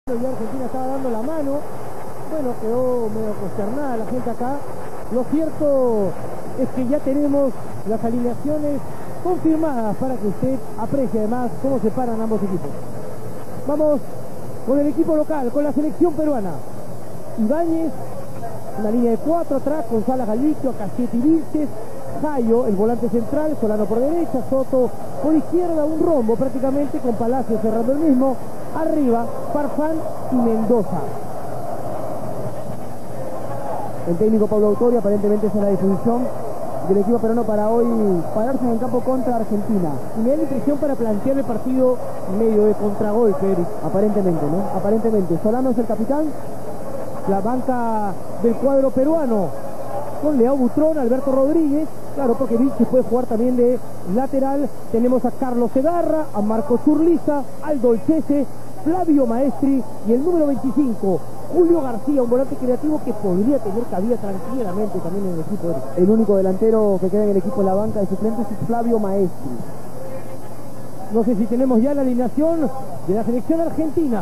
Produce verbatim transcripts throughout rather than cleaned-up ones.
Ya Argentina estaba dando la mano. Bueno, quedó medio consternada la gente acá. Lo cierto es que ya tenemos las alineaciones confirmadas para que usted aprecie además cómo se paran ambos equipos. Vamos con el equipo local, con la selección peruana. Ibáñez, una línea de cuatro atrás, con Salas Galicio, Cachetti Vilches, Jayo, el volante central, Solano por derecha, Soto por izquierda, un rombo prácticamente con Palacio cerrando el mismo. Arriba, Farfán y Mendoza. El técnico Pablo Autori aparentemente es en la disposición del equipo peruano para hoy pararse en el campo contra Argentina. Y me da la impresión para plantear el partido medio de contragolpe, Eric. Aparentemente, ¿no? Aparentemente. Solano es el capitán. La banca del cuadro peruano con Leao Butrón, Alberto Rodríguez. Claro, porque Vilches puede jugar también de lateral. Tenemos a Carlos Segarra, a Marco Zurliza, Aldo Olchese, Flavio Maestri y el número veinticinco, Julio García, un volante creativo que podría tener cabida tranquilamente también en el equipo. El único delantero que queda en el equipo en la banca de suplentes es Flavio Maestri. No sé si tenemos ya la alineación de la selección argentina.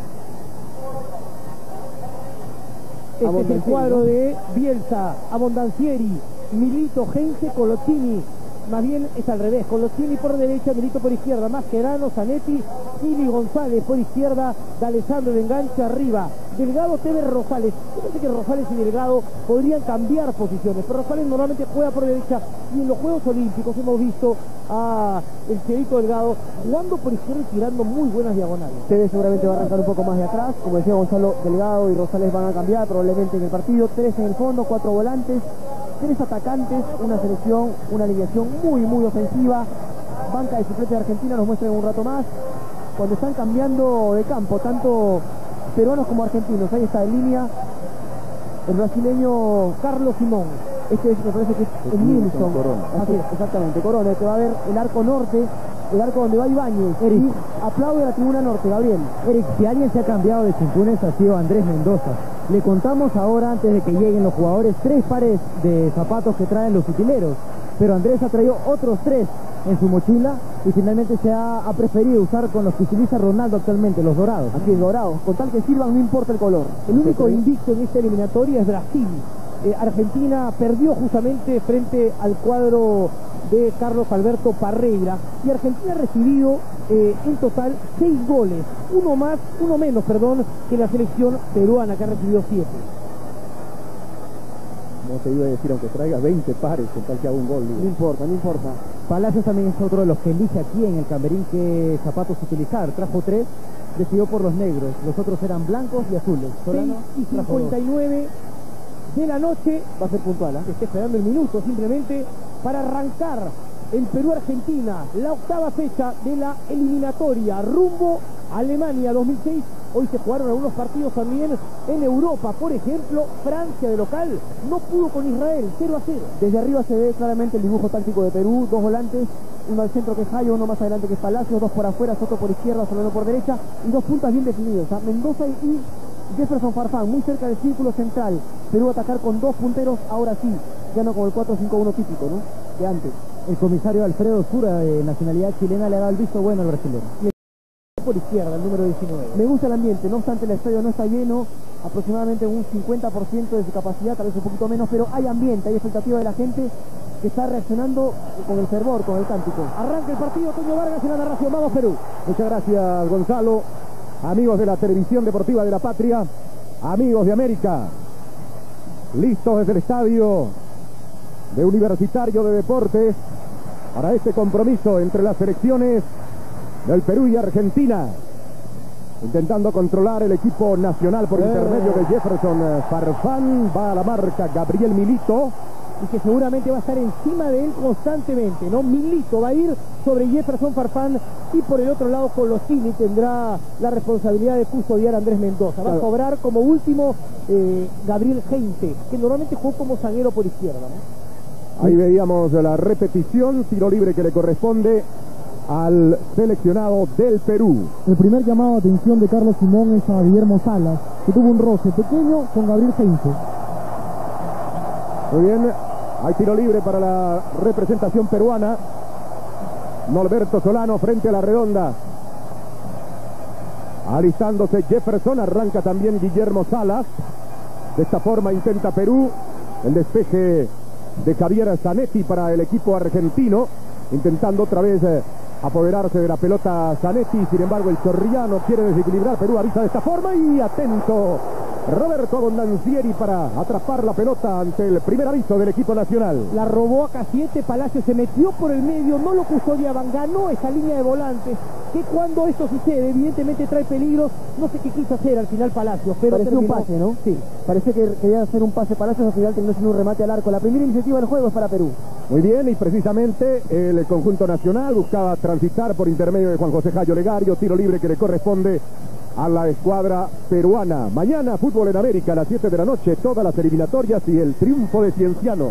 Este es el cuadro de Bielsa, Abondancieri, Milito, Heinze, Coloccini. Más bien es al revés, Coloccini por derecha, Milito por izquierda, Mascherano, Zanetti, Ili González por izquierda, D'Alessandro de enganche arriba, Delgado, Tevez, Rosales. Yo pensé que Rosales y Delgado podrían cambiar posiciones, pero Rosales normalmente juega por derecha y en los Juegos Olímpicos hemos visto a el Chevito Delgado jugando por izquierda y tirando muy buenas diagonales. Tevez seguramente va a arrancar un poco más de atrás, como decía Gonzalo, Delgado y Rosales van a cambiar probablemente en el partido, tres en el fondo, cuatro volantes, tres atacantes, una selección, una alineación muy muy ofensiva. Banca de suplentes de Argentina nos muestra en un rato más cuando están cambiando de campo, tanto peruanos como argentinos. Ahí está en línea el brasileño Carlos Simón. Este es, me parece que es el Nilsson. Así es, exactamente, Corona, que va a ver el arco norte, el arco donde va Ibáñez. Eric, y aplaude a la tribuna norte, Gabriel. Eric, si alguien se ha cambiado de cinturones ha sido Andrés Mendoza. Le contamos ahora, antes de que lleguen los jugadores, tres pares de zapatos que traen los utileros, pero Andrés ha traído otros tres en su mochila y finalmente se ha, ha preferido usar con los que utiliza Ronaldo actualmente, los dorados. Así es, dorados, con tal que sirvan no importa el color. El único invicto en esta eliminatoria es Brasil. Eh, Argentina perdió justamente frente al cuadro de Carlos Alberto Parreira y Argentina ha recibido eh, en total seis goles, uno más, uno menos, perdón, que la selección peruana, que ha recibido siete. Como te iba a decir, aunque traiga veinte pares, con tal que haga un gol. Digo. No importa, no importa. Palacios también es otro de los que elige aquí en el camerín qué zapatos utilizar. Trajo tres, decidió por los negros, los otros eran blancos y azules. seis y cincuenta y nueve de la noche. Va a ser puntual, ¿eh? Se está esperando el minuto simplemente para arrancar el Perú-Argentina, la octava fecha de la eliminatoria rumbo a Alemania dos mil seis. Hoy se jugaron algunos partidos también en Europa, por ejemplo, Francia de local no pudo con Israel, cero a cero. Desde arriba se ve claramente el dibujo táctico de Perú, dos volantes, uno al centro que es Jayo, uno más adelante que es Palacio, dos por afuera, Soto por izquierda, Solano por derecha, y dos puntas bien definidos, ¿eh? Mendoza y Jefferson Farfán, muy cerca del círculo central. Perú a atacar con dos punteros, ahora sí, ya no con el cuatro cinco uno típico, ¿no? De antes. El comisario Alfredo Sura, de nacionalidad chilena, le ha dado el visto bueno al brasileño. Por izquierda, el número diecinueve. Me gusta el ambiente, no obstante el estadio no está lleno, aproximadamente un cincuenta por ciento de su capacidad, tal vez un poquito menos, pero hay ambiente, hay expectativa de la gente que está reaccionando con el fervor, con el cántico. Arranca el partido, Toño Vargas en la narración. Vamos, Perú. Muchas gracias, Gonzalo. Amigos de la televisión deportiva de la patria, amigos de América, listos desde el estadio de Universitario de Deportes para este compromiso entre las selecciones del Perú y Argentina, intentando controlar el equipo nacional por eh. intermedio de Jefferson Farfán. Va a la marca Gabriel Milito, y que seguramente va a estar encima de él constantemente, ¿no? Milito va a ir sobre Jefferson Farfán y por el otro lado Coloccini tendrá la responsabilidad de custodiar a Andrés Mendoza. Va claro. a cobrar como último eh, Gabriel Heinze, que normalmente jugó como zaguero por izquierda, ¿no? Ahí veíamos la repetición, tiro libre que le corresponde al seleccionado del Perú. El primer llamado de atención de Carlos Simón es a Guillermo Salas, que tuvo un roce pequeño con Gabriel Heinze. Muy bien, hay tiro libre para la representación peruana. Norberto Solano frente a la redonda. Alistándose Jefferson, arranca también Guillermo Salas. De esta forma intenta Perú el despeje de Javier Zanetti para el equipo argentino, intentando otra vez eh, apoderarse de la pelota Zanetti. Sin embargo, el chorrillano quiere desequilibrar. Perú avisa de esta forma y atento Roberto Abondancieri para atrapar la pelota ante el primer aviso del equipo nacional. La robó a K siete, Palacio se metió por el medio, no lo custodiaban, ganó esa línea de volantes, que cuando esto sucede, evidentemente trae peligros. No sé qué quiso hacer al final Palacios, pero parecía terminó... un pase, ¿no? Sí. Parece que quería hacer un pase Palacios, al final terminó siendo un remate al arco. La primera iniciativa del juego es para Perú. Muy bien, y precisamente el conjunto nacional buscaba transitar por intermedio de Juan José Jayo Legario, tiro libre que le corresponde a la escuadra peruana. Mañana, fútbol en América, a las siete de la noche, todas las eliminatorias y el triunfo de Cienciano.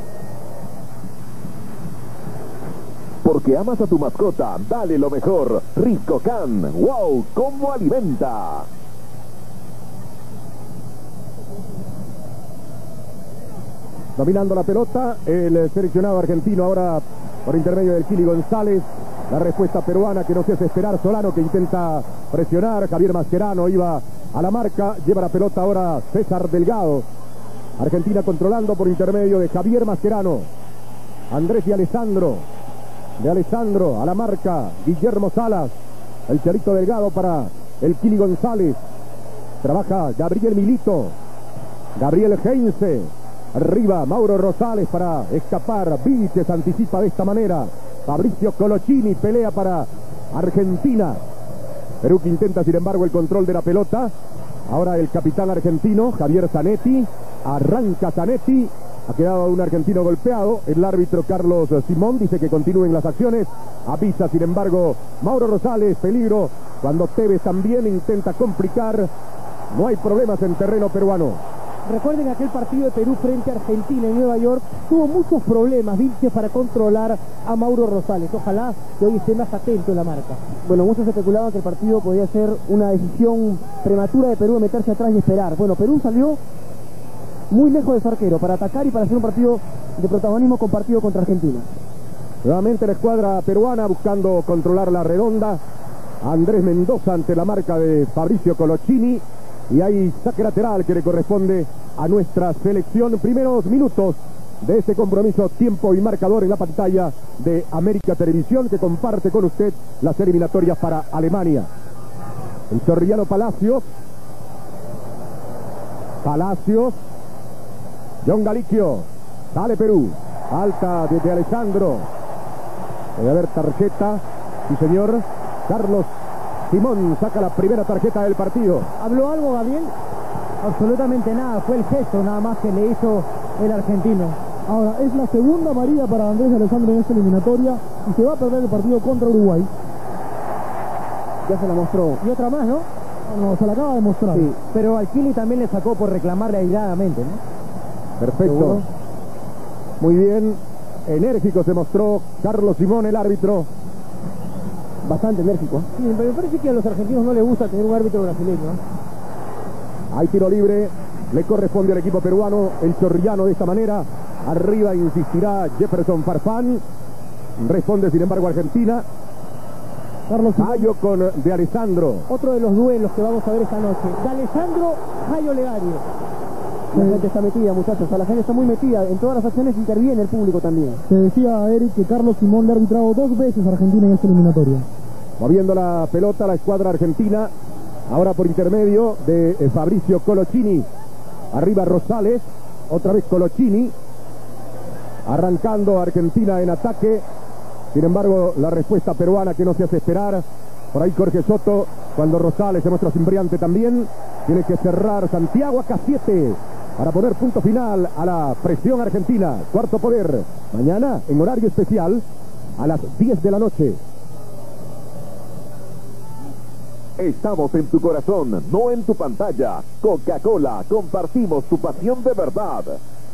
Porque amas a tu mascota, dale lo mejor. Rico Can, wow, cómo alimenta. Dominando la pelota, el seleccionado argentino ahora por intermedio del Kili González. La respuesta peruana que no se hace esperar. Solano que intenta presionar. Javier Mascherano iba a la marca. Lleva la pelota ahora César Delgado. Argentina controlando por intermedio de Javier Mascherano. Andrés y Alessandro. De Alessandro a la marca Guillermo Salas. El Charito Delgado para el Kili González. Trabaja Gabriel Milito. Gabriel Heinze. Arriba Mauro Rosales para escapar. Vilches anticipa de esta manera. Fabricio Colochini pelea para Argentina. Perú que intenta sin embargo el control de la pelota. Ahora el capitán argentino Javier Zanetti. Arranca Zanetti. Ha quedado un argentino golpeado. El árbitro Carlos Simón dice que continúen las acciones. Avisa sin embargo Mauro Rosales. Peligro cuando Tevez también intenta complicar. No hay problemas en terreno peruano. Recuerden aquel partido de Perú frente a Argentina en Nueva York. Tuvo muchos problemas Vilches para controlar a Mauro Rosales. Ojalá que hoy esté más atento en la marca. Bueno, muchos especulaban que el partido podía ser una decisión prematura de Perú de meterse atrás y esperar. Bueno, Perú salió muy lejos de su arquero para atacar y para hacer un partido de protagonismo compartido contra Argentina. Nuevamente la escuadra peruana buscando controlar la redonda. Andrés Mendoza ante la marca de Fabricio Colochini. Y hay saque lateral que le corresponde a nuestra selección. Primeros minutos de este compromiso, tiempo y marcador en la pantalla de América Televisión, que comparte con usted las eliminatorias para Alemania. El chorrillano Palacios. Palacios. John Galiquio. Sale Perú. Alta desde Alessandro. Debe haber tarjeta. Sí, señor. Carlos Simón saca la primera tarjeta del partido. ¿Habló algo, Gabriel? Absolutamente nada, fue el gesto nada más que le hizo el argentino. Ahora, es la segunda amarilla para Andrés Alessandro en esta eliminatoria y se va a perder el partido contra Uruguay. Ya se la mostró. Y otra más, ¿no? No, no, se la acaba de mostrar. Sí, pero al Kili también le sacó por reclamarle airadamente, ¿no? Perfecto. ¿Seguro? Muy bien. Enérgico se mostró Carlos Simón, el árbitro. Bastante enérgico. Sí, pero me parece que a los argentinos no les gusta tener un árbitro brasileño, ¿no? Hay tiro libre, le corresponde al equipo peruano, el chorrillano de esta manera. Arriba insistirá Jefferson Farfán. Responde sin embargo Argentina. Carlos Jayo con de Alessandro. Otro de los duelos que vamos a ver esta noche. De Alessandro, Jayo Legario. La gente está metida, muchachos. La gente está muy metida. En todas las acciones interviene el público también. Se decía a Eric que Carlos Simón le ha arbitrado dos veces a Argentina en esta eliminatoria. Moviendo la pelota la escuadra argentina. Ahora por intermedio de eh, Fabricio Colochini. Arriba Rosales. Otra vez Colochini. Arrancando Argentina en ataque. Sin embargo, la respuesta peruana que no se hace esperar. Por ahí Jorge Soto. Cuando Rosales se muestra cimbriante también. Tiene que cerrar Santiago a K siete. Para poner punto final a la presión argentina. Cuarto poder. Mañana en horario especial a las diez de la noche. Estamos en tu corazón, no en tu pantalla. Coca-Cola, compartimos tu pasión de verdad.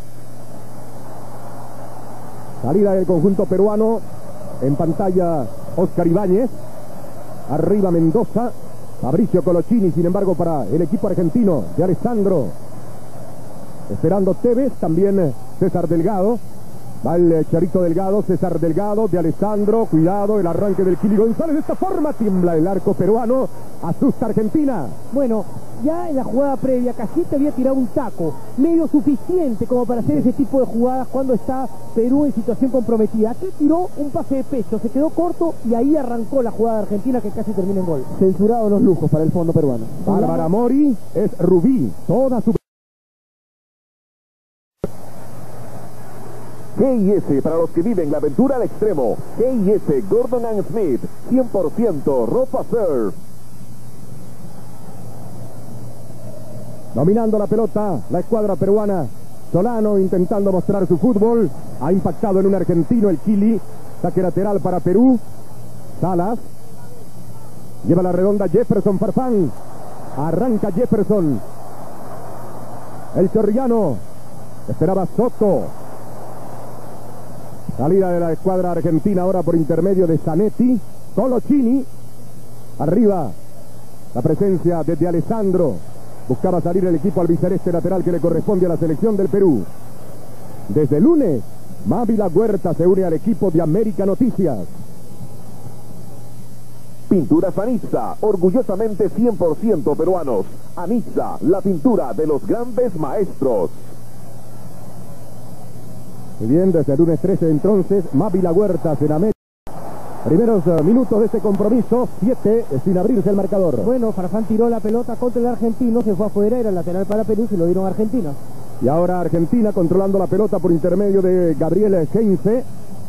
Salida del conjunto peruano. En pantalla Oscar Ibáñez. Arriba Mendoza. Fabricio Colochini, sin embargo, para el equipo argentino de Alessandro. Esperando Tevez, también César Delgado. Va el Charito Delgado, César Delgado, de Alessandro, cuidado, el arranque del Kili González, de esta forma tiembla el arco peruano, asusta Argentina. Bueno, ya en la jugada previa, Cachete había tirado un taco, medio suficiente como para hacer ese tipo de jugadas cuando está Perú en situación comprometida. Aquí tiró un pase de pecho, se quedó corto y ahí arrancó la jugada de Argentina que casi termina en gol. Censurados los lujos para el fondo peruano. Bárbara Mori es Rubí, toda su... G I S para los que viven la aventura al extremo. G I S Gordon and Smith, cien por ciento ropa surf. Dominando la pelota, la escuadra peruana. Solano intentando mostrar su fútbol. Ha impactado en un argentino el Kili. Saque lateral para Perú. Salas. Lleva la redonda Jefferson Farfán. Arranca Jefferson. El chorrillano. Esperaba Soto. Salida de la escuadra argentina ahora por intermedio de Zanetti. Colochini. Arriba. La presencia de, de Alessandro. Buscaba salir el equipo albiceleste lateral que le corresponde a la selección del Perú. Desde el lunes, Mávila Huerta se une al equipo de América Noticias. Pinturas Anitza, orgullosamente cien por ciento peruanos. Anitza, la pintura de los grandes maestros. Muy bien, desde el lunes trece entonces, Mávila Huerta en América. Primeros uh, minutos de este compromiso, siete sin abrirse el marcador. Bueno, Farfán tiró la pelota contra el argentino, se fue afuera, era lateral para Perú, se lo dieron a Argentina. Y ahora Argentina controlando la pelota por intermedio de Gabriel Heinze.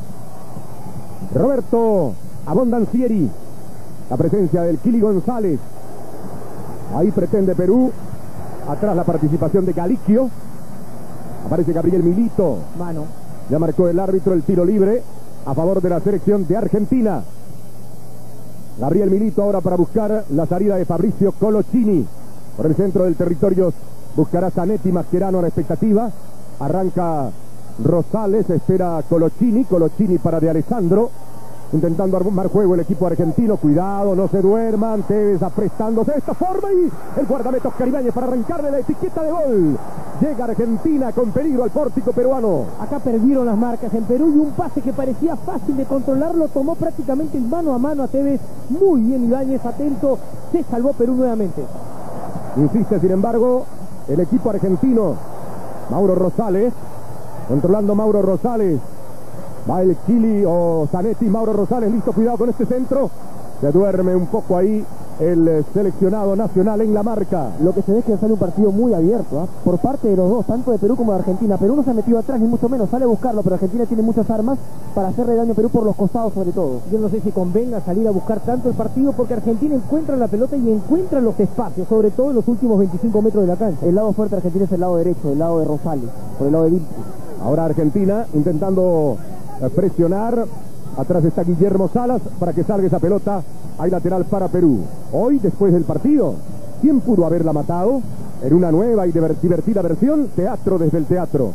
Roberto Abondancieri. La presencia del Kili González. Ahí pretende Perú. Atrás la participación de Galiquio. Aparece Gabriel Milito. Mano. Ya marcó el árbitro el tiro libre a favor de la selección de Argentina. Gabriel Milito ahora para buscar la salida de Fabricio Colochini. Por el centro del territorio buscará Zanetti, Mascherano a la expectativa. Arranca Rosales, espera Colochini. Colochini para De Alessandro. Intentando armar juego el equipo argentino. Cuidado, no se duerman. Tevez aprestándose de esta forma y el guardameta Oscar Ibáñez para arrancarle la etiqueta de gol. Llega Argentina con peligro al pórtico peruano. Acá perdieron las marcas en Perú y un pase que parecía fácil de controlar lo tomó prácticamente en mano a mano a Tevez. Muy bien Ibáñez, atento. Se salvó Perú nuevamente. Insiste sin embargo el equipo argentino. Mauro Rosales. Controlando Mauro Rosales. Va el Kili o Zanetti, Mauro Rosales, listo, cuidado con este centro. Se duerme un poco ahí el seleccionado nacional en la marca. Lo que se ve es que sale un partido muy abierto, ¿eh? Por parte de los dos, tanto de Perú como de Argentina. Perú no se ha metido atrás ni mucho menos, sale a buscarlo, pero Argentina tiene muchas armas para hacerle daño a Perú por los costados sobre todo. Yo no sé si convenga salir a buscar tanto el partido porque Argentina encuentra la pelota y encuentra los espacios, sobre todo en los últimos veinticinco metros de la cancha. El lado fuerte de Argentina es el lado derecho, el lado de Rosales, por el lado de Vilches. Ahora Argentina intentando presionar. Atrás está Guillermo Salas para que salga esa pelota. Hay lateral para Perú. Hoy, después del partido, ¿quién pudo haberla matado? En una nueva y divertida versión, teatro desde el teatro.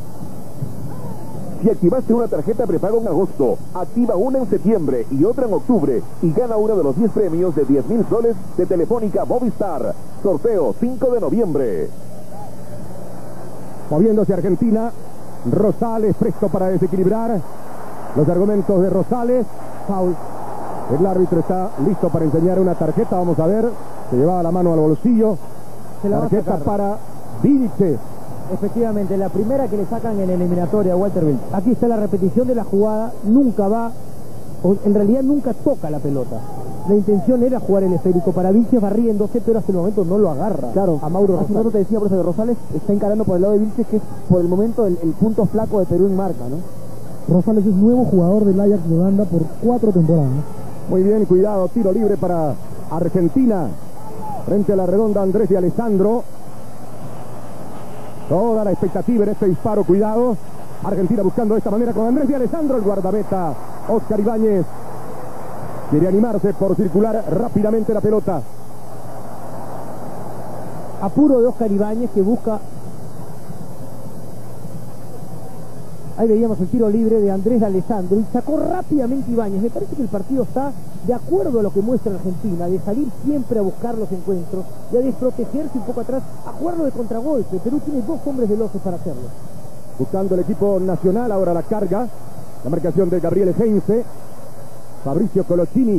Si activaste una tarjeta prepago en agosto, activa una en septiembre y otra en octubre y gana uno de los diez premios de diez mil soles de Telefónica Movistar. Sorteo cinco de noviembre. Moviéndose Argentina. Rosales presto para desequilibrar. Los argumentos de Rosales. Foul. El árbitro está listo para enseñar una tarjeta. Vamos a ver. Se llevaba la mano al bolsillo. Se la tarjeta va a para Vilches. Efectivamente, la primera que le sacan en eliminatoria a Walter Vilches. Aquí está la repetición de la jugada. Nunca va, o en realidad nunca toca la pelota. La intención era jugar el esférico para Vilches barriéndose, pero hasta el momento no lo agarra. Claro, a Mauro Rosales. Rosales. Te decía, por eso, que Rosales está encarando por el lado de Vilches, que es por el momento el, el punto flaco de Perú en marca, ¿no? Rosales es nuevo jugador del Ajax de Holanda por cuatro temporadas. Muy bien, cuidado, tiro libre para Argentina. Frente a la redonda Andrés de Alessandro. Toda la expectativa en este disparo, cuidado. Argentina buscando de esta manera con Andrés de Alessandro, el guardameta Oscar Ibáñez. Quiere animarse por circular rápidamente la pelota. Apuro de Oscar Ibáñez que busca. Ahí veíamos el tiro libre de Andrés de Alessandro y sacó rápidamente Ibáñez. Me parece que el partido está de acuerdo a lo que muestra Argentina, de salir siempre a buscar los encuentros, de desprotegerse un poco atrás, a jugarlo de contragolpe. Perú tiene dos hombres veloces para hacerlo. buscando el equipo nacional, ahora la carga, la marcación de Gabriel Heinze, Fabricio Colochini,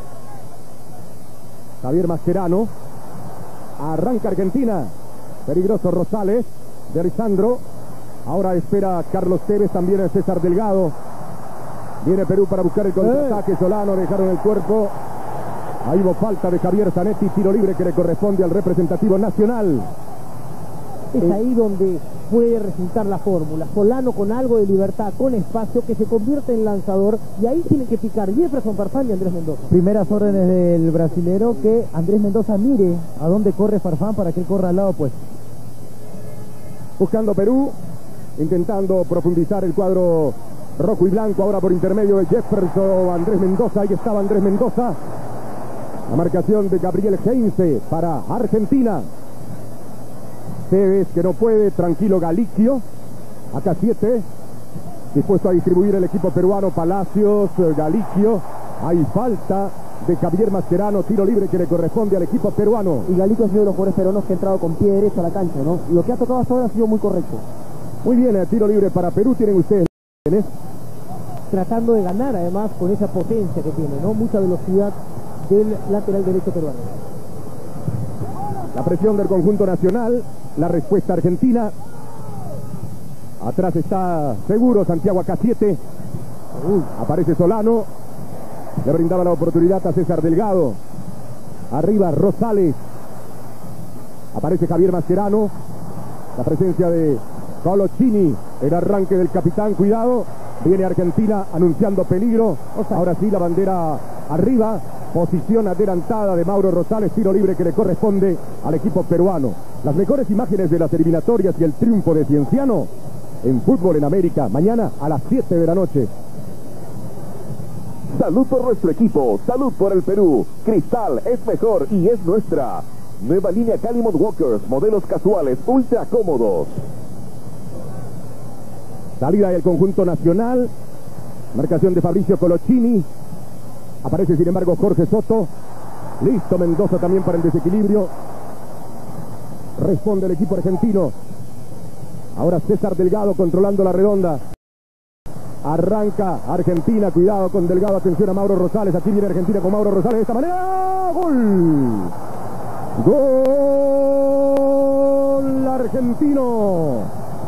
Javier Mascherano, arranca Argentina, peligroso Rosales, de Alessandro, ahora espera Carlos Tevez, también el César Delgado, viene Perú para buscar el contraataque, Solano, dejaron el cuerpo, ahí hubo falta de Javier Zanetti, tiro libre que le corresponde al representativo nacional. Es ahí donde puede resultar la fórmula. Solano con algo de libertad, con espacio, que se convierte en lanzador, y ahí tienen que picar Jefferson Farfán y Andrés Mendoza. Primeras órdenes del brasilero, que Andrés Mendoza mire a dónde corre Farfán para que él corra al lado opuesto. Buscando Perú, intentando profundizar el cuadro rojo y blanco, ahora por intermedio de Jefferson Andrés Mendoza, ahí estaba Andrés Mendoza. La marcación de Gabriel Heinze para Argentina. Tevez que no puede, tranquilo Galicio, acá siete, dispuesto a distribuir el equipo peruano, Palacios, Galicio, hay falta de Javier Mascherano, tiro libre que le corresponde al equipo peruano. Y Galicio ha sido de los jugadores peruanos que ha entrado con pie derecho a la cancha, ¿no? Lo que ha tocado hasta ahora ha sido muy correcto. Muy bien, el tiro libre para Perú, tienen ustedes. Tratando de ganar además con esa potencia que tiene, ¿no? Mucha velocidad del lateral derecho peruano. La presión del conjunto nacional, la respuesta argentina. Atrás está seguro Santiago acá siete. Uy, aparece Solano. Le brindaba la oportunidad a César Delgado. Arriba Rosales. Aparece Javier Mascherano. La presencia de Colochini. El arranque del capitán, cuidado. Viene Argentina anunciando peligro. Ahora sí la bandera arriba. Posición adelantada de Mauro Rosales, tiro libre que le corresponde al equipo peruano. Las mejores imágenes de las eliminatorias y el triunfo de Cienciano en Fútbol en América, mañana a las siete de la noche. Salud por nuestro equipo, salud por el Perú. Cristal es mejor y es nuestra. Nueva línea Calimont Walkers, modelos casuales, ultra cómodos. Salida del conjunto nacional, marcación de Fabricio Colochini. Aparece sin embargo Jorge Soto. Listo Mendoza también para el desequilibrio. Responde el equipo argentino. Ahora César Delgado controlando la redonda. Arranca Argentina, cuidado con Delgado, atención a Mauro Rosales. Aquí viene Argentina con Mauro Rosales de esta manera. ¡Gol! ¡Gol argentino!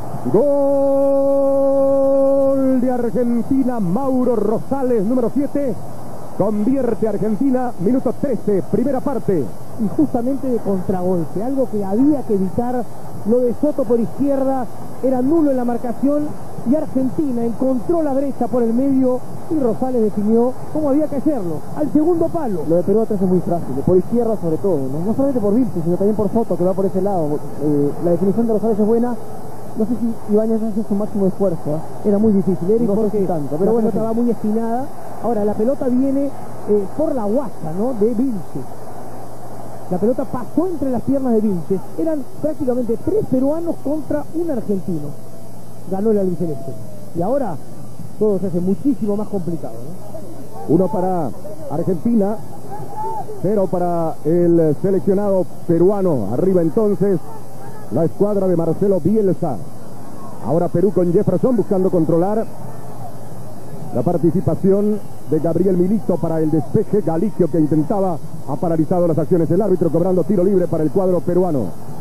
¡Gol de Argentina! Mauro Rosales, número siete. Convierte Argentina, minuto trece, primera parte. Y justamente de contragolpe, algo que había que evitar. Lo de Soto por izquierda era nulo en la marcación, y Argentina encontró la brecha por el medio y Rosales definió como había que hacerlo, al segundo palo. Lo de Perú atrás es muy frágil, por izquierda sobre todo, no, no solamente por Vilches, sino también por Soto, que va por ese lado. Eh, la definición de Rosales es buena. No sé si Ibáñez hace su máximo esfuerzo, ¿eh? Era muy difícil, Eric, no porque tanto, pero la bueno, pelota sí. va muy espinada. Ahora, la pelota viene eh, por la guasa, ¿no?, de Vilches. La pelota pasó entre las piernas de Vilches. Eran prácticamente tres peruanos contra un argentino. Ganó el albiceleste. Y ahora todo se hace muchísimo más complicado, ¿no? Uno para Argentina, cero para el seleccionado peruano. Arriba entonces la escuadra de Marcelo Bielsa. Ahora Perú con Jefferson buscando controlar. La participación de Gabriel Milito para el despeje. Galicio, que intentaba, ha paralizado las acciones. El árbitro cobrando tiro libre para el cuadro peruano.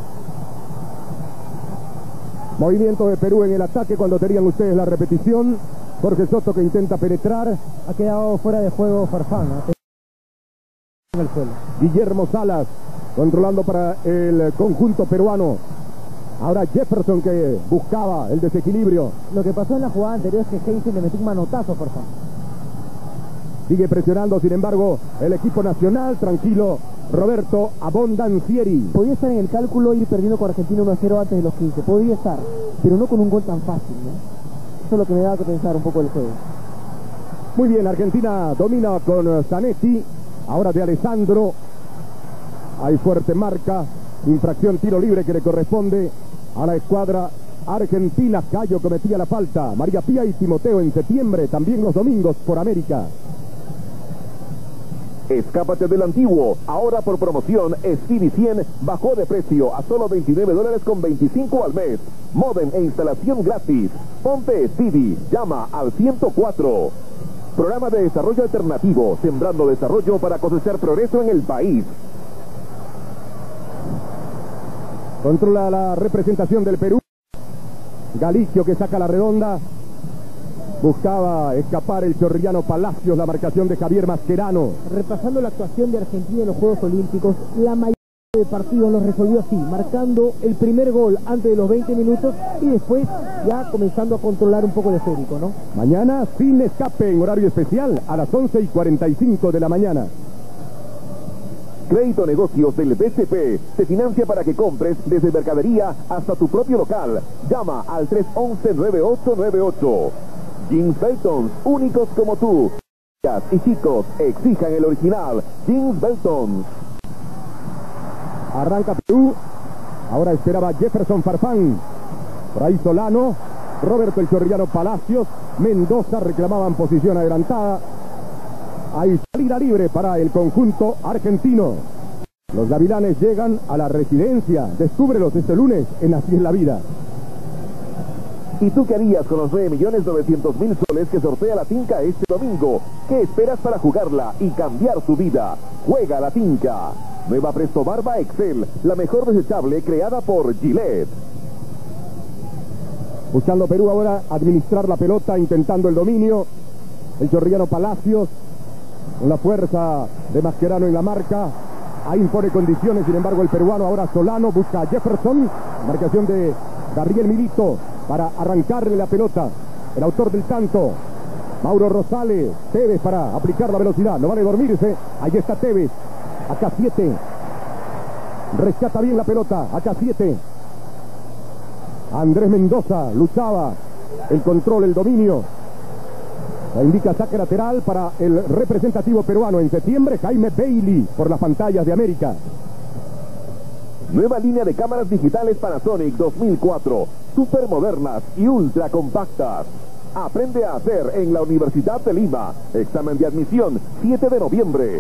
Movimiento de Perú en el ataque cuando tenían ustedes la repetición. Jorge Soto que intenta penetrar. Ha quedado fuera de juego Farfán, ¿eh? En el suelo. Guillermo Salas controlando para el conjunto peruano. Ahora Jefferson que buscaba el desequilibrio. Lo que pasó en la jugada anterior es que Heinze le metió un manotazo a Farfán. Sigue presionando, sin embargo, el equipo nacional. Tranquilo, Roberto Abondancieri. Podía estar en el cálculo ir perdiendo con Argentina uno a cero antes de los quince. Podía estar, pero no con un gol tan fácil, ¿no? Eso es lo que me da que pensar un poco del juego. Muy bien, Argentina domina con Zanetti. Ahora de Alessandro. Hay fuerte marca. Infracción, tiro libre que le corresponde a la escuadra argentina. Cayo cometía la falta. María Pía y Timoteo en septiembre, también los domingos por América. Escápate del antiguo. Ahora por promoción, Speedy cien bajó de precio a solo veintinueve dólares con veinticinco al mes. Modem e instalación gratis. Ponte Speedy. Llama al ciento cuatro. Programa de desarrollo alternativo, sembrando desarrollo para cosechar progreso en el país. Controla la representación del Perú. Galicio que saca la redonda. Buscaba escapar el chorrillano Palacios, la marcación de Javier Mascherano. Repasando la actuación de Argentina en los Juegos Olímpicos, la mayoría de partidos los resolvió así, marcando el primer gol antes de los veinte minutos y después ya comenzando a controlar un poco el esférico, ¿no? Mañana sin escape en horario especial a las once y cuarenta y cinco de la mañana. Crédito Negocios del B C P te financia para que compres desde mercadería hasta tu propio local. Llama al tres once, nueve ocho nueve ocho. Jeans Beltons, únicos como tú. Y chicos, exijan el original. Jeans Beltons. Arranca Perú. Ahora esperaba Jefferson Farfán. Por ahí Solano. Roberto el Chorrillano Palacios. Mendoza reclamaban posición adelantada. Hay salida libre para el conjunto argentino. Los gavilanes llegan a la residencia. Descúbrelos este lunes en Así es la Vida. ¿Y tú qué harías con los nueve millones novecientos mil soles que sortea la Tinca este domingo? ¿Qué esperas para jugarla y cambiar tu vida? Juega la Tinca. Nueva Presto Barba Excel, la mejor desechable creada por Gillette. Buscando Perú ahora administrar la pelota, intentando el dominio. El Chorrillano Palacios, con la fuerza de Mascherano en la marca. Ahí impone condiciones, sin embargo el peruano ahora Solano busca a Jefferson. Marcación de Gabriel Milito para arrancarle la pelota. El autor del tanto, Mauro Rosales. Tevez para aplicar la velocidad. No vale dormirse. Ahí está Tevez. Acá siete. Rescata bien la pelota. Acá siete. Andrés Mendoza luchaba. El control, el dominio. La indica saque lateral para el representativo peruano. En septiembre, Jaime Bailey por las pantallas de América. Nueva línea de cámaras digitales Panasonic dos mil cuatro. Super modernas y ultra compactas. Aprende a hacer en la Universidad de Lima. Examen de admisión siete de noviembre.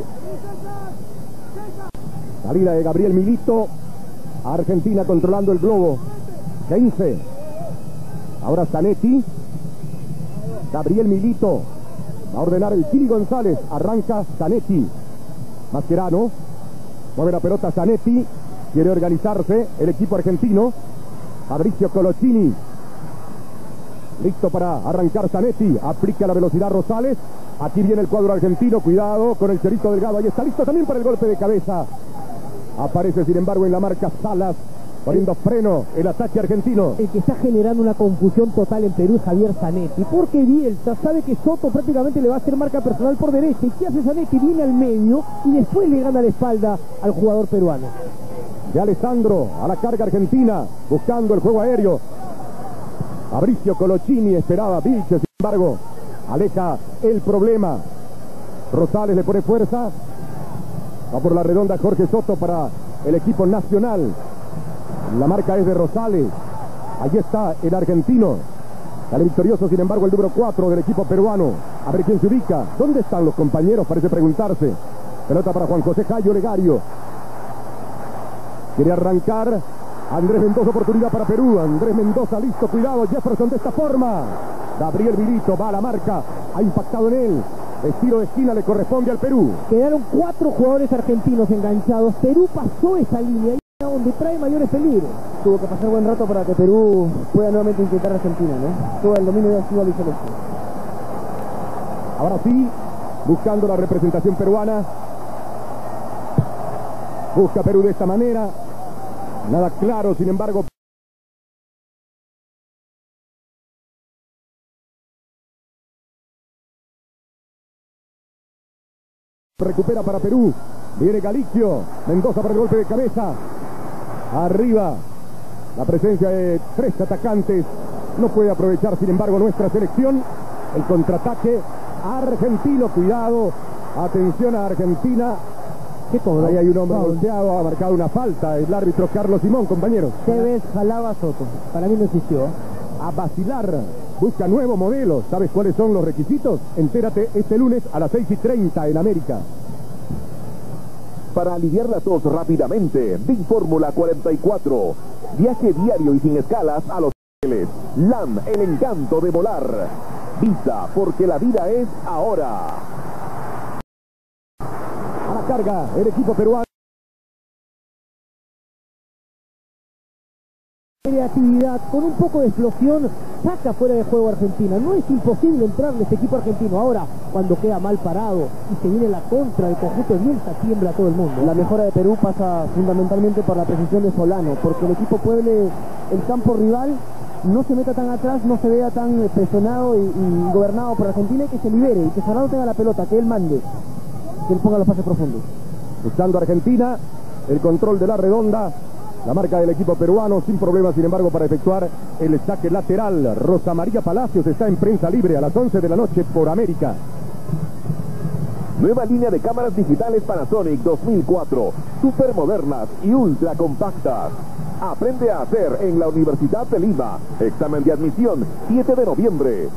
Salida de Gabriel Milito. Argentina controlando el globo. quince. Ahora Zanetti. Gabriel Milito. Va a ordenar el Chili González. Arranca Zanetti. Mascherano. Mueve la pelota Zanetti. Quiere organizarse el equipo argentino. Fabricio Colocini. Listo para arrancar Zanetti. Aplica la velocidad Rosales. Aquí viene el cuadro argentino. Cuidado con el Cerito Delgado. Ahí está listo también para el golpe de cabeza. Aparece sin embargo en la marca Salas. Poniendo freno el ataque argentino. El que está generando una confusión total en Perú es Javier Zanetti. Porque Bielsa sabe que Soto prácticamente le va a hacer marca personal por derecha. ¿Y qué hace Zanetti? Viene al medio y después le gana la espalda al jugador peruano. De Alessandro a la carga argentina. Buscando el juego aéreo. Fabricio Colocini esperaba Vilches. Sin embargo, aleja el problema. Rosales le pone fuerza. Va por la redonda Jorge Soto para el equipo nacional. La marca es de Rosales. Allí está el argentino. Sale victorioso, sin embargo, el número cuatro del equipo peruano. A ver quién se ubica. ¿Dónde están los compañeros? Parece preguntarse. Pelota para Juan José Cayo Legario. Quiere arrancar. Andrés Mendoza, oportunidad para Perú. Andrés Mendoza, listo, cuidado. Jefferson de esta forma. Gabriel Milito va a la marca. Ha impactado en él. El tiro de esquina le corresponde al Perú. Quedaron cuatro jugadores argentinos enganchados. Perú pasó esa línea donde trae mayores peligros. Tuvo que pasar buen rato para que Perú pueda nuevamente intentar a Argentina, ¿no? Todo el dominio ha sido al celeste. Ahora sí, buscando la representación peruana. Busca Perú de esta manera. Nada claro, sin embargo. Recupera para Perú. Viene Galicio. Mendoza para el golpe de cabeza. Arriba. La presencia de tres atacantes. No puede aprovechar, sin embargo, nuestra selección. El contraataque argentino. Cuidado. Atención a Argentina. ¿Qué cobra? Ahí hay un hombre golpeado. Ha marcado una falta. El árbitro Carlos Simón, compañeros. Tevez jalaba a Soto. Para mí no existió. A vacilar. Busca nuevo modelo. ¿Sabes cuáles son los requisitos? Entérate este lunes a las seis y treinta en América. para aliviar la tos rápidamente. Big Fórmula cuarenta y cuatro. Viaje diario y sin escalas a Los Ángeles. L A M, el encanto de volar. Visa, porque la vida es ahora. A la carga, el equipo peruano. Creatividad, con un poco de explosión, saca fuera de juego a Argentina. No es imposible entrarle a este equipo argentino. Ahora, cuando queda mal parado y se viene la contra del conjunto de Bielsa, tiembla todo el mundo. La mejora de Perú pasa fundamentalmente por la precisión de Solano, porque el equipo Pueble, el campo rival, no se meta tan atrás, no se vea tan presionado y, y gobernado por Argentina, y que se libere, y que Solano tenga la pelota, que él mande, que él ponga los pases profundos. Buscando Argentina, el control de la redonda. La marca del equipo peruano sin problemas, sin embargo, para efectuar el saque lateral. Rosa María Palacios está en prensa libre a las once de la noche por América. Nueva línea de cámaras digitales Panasonic dos mil cuatro. Super modernas y ultra compactas. Aprende a hacer en la Universidad de Lima. Examen de admisión siete de noviembre.